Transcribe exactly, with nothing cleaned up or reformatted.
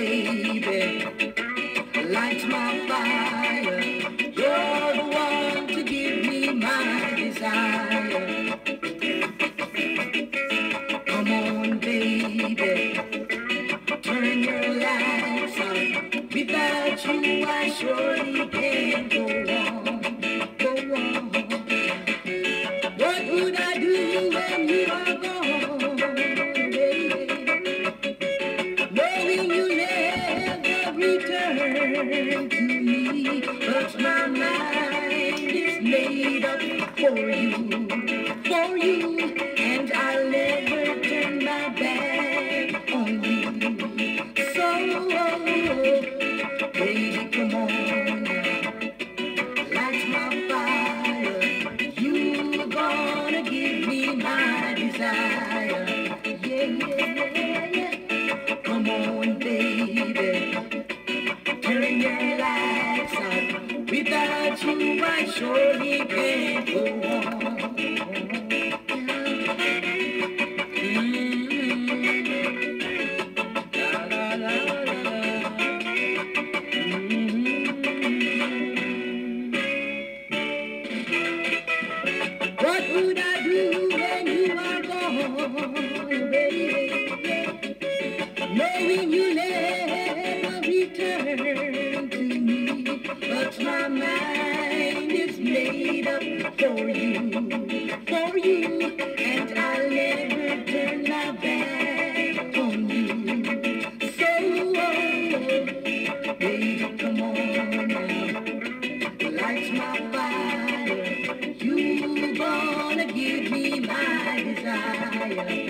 baby, light my fire. You're the one to give me my desire. Come on, baby, turn your lights on. Without you, I surely can't go on, go on. What would I do when you are gone, baby? Knowing you never return to me, but my mind is made up for you, for you, and I'll never turn my back on you. So, baby, come on now, light my fire. You're gonna give me my desire. Yeah, yeah, yeah. Come on, baby, turn your lights on. Without you, I surely can't go on. What would I do when you are gone, baby? Knowing you never return to me, but my mind is made up for you, for you, and I'll never turn my back on you. So, baby, come on now, light my fire. You're gonna give me my desire.